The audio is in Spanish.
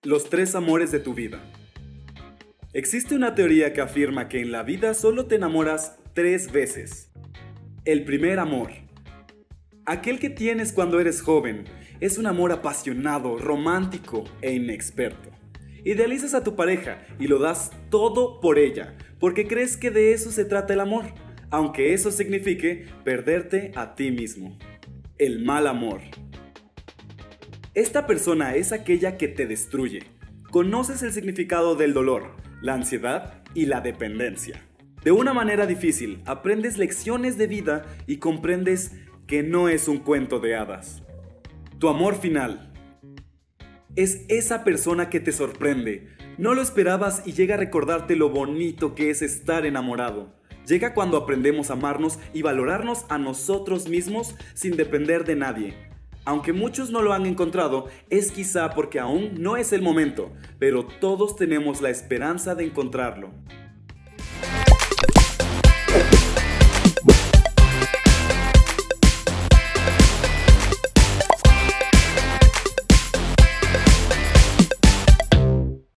Los tres amores de tu vida. Existe una teoría que afirma que en la vida solo te enamoras 3 veces. El primer amor. Aquel que tienes cuando eres joven es un amor apasionado, romántico e inexperto. Idealizas a tu pareja y lo das todo por ella, porque crees que de eso se trata el amor, aunque eso signifique perderte a ti mismo. El mal amor. Esta persona es aquella que te destruye. Conoces el significado del dolor, la ansiedad y la dependencia. De una manera difícil, aprendes lecciones de vida y comprendes que no es un cuento de hadas. Tu amor final. Es esa persona que te sorprende. No lo esperabas y llega a recordarte lo bonito que es estar enamorado. Llega cuando aprendemos a amarnos y valorarnos a nosotros mismos sin depender de nadie. Aunque muchos no lo han encontrado, es quizá porque aún no es el momento, pero todos tenemos la esperanza de encontrarlo.